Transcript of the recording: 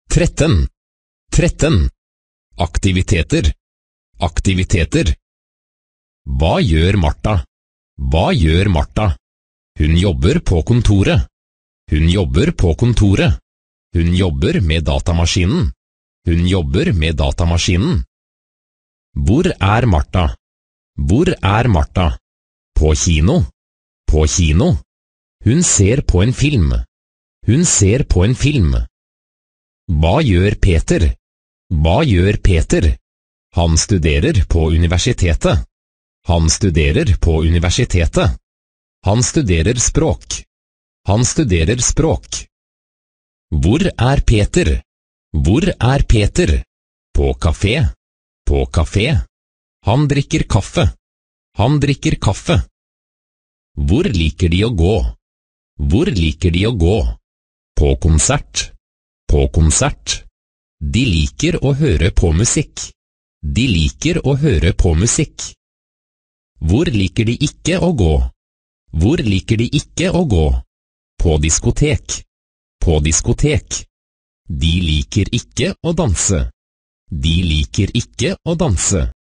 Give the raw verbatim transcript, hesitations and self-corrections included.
tretten, tretten. Aktiviteter, aktiviteter. Hva gjør Martha? Hva gjør Martha? Hun jobber på kontoret. Hun jobber på kontoret. Hun jobber med datamaskinen. Hun jobber med datamaskinen. Hvor er Martha? Hvor er Martha? På kino. På kino. Hun ser på en film. Hun ser på en film. Hva gjør Peter? Hva gjør Peter? Han studerer på universitetet. Han studerer på universitetet. Han studerer språk. Han studerer språk. Hvor er Peter? Hvor er Peter? På kafé. På kafé. Han drikker kaffe. Han drikker kaffe. Hvor liker de å gå? Hvor liker de å gå? På konsert. På konsert. De liker å høre på musikk. De liker å høre på musikk. Hvor liker de ikke å gå? Hvor liker de ikke å gå? På diskotek. På diskotek. De liker ikke å danse. De liker ikke å danse.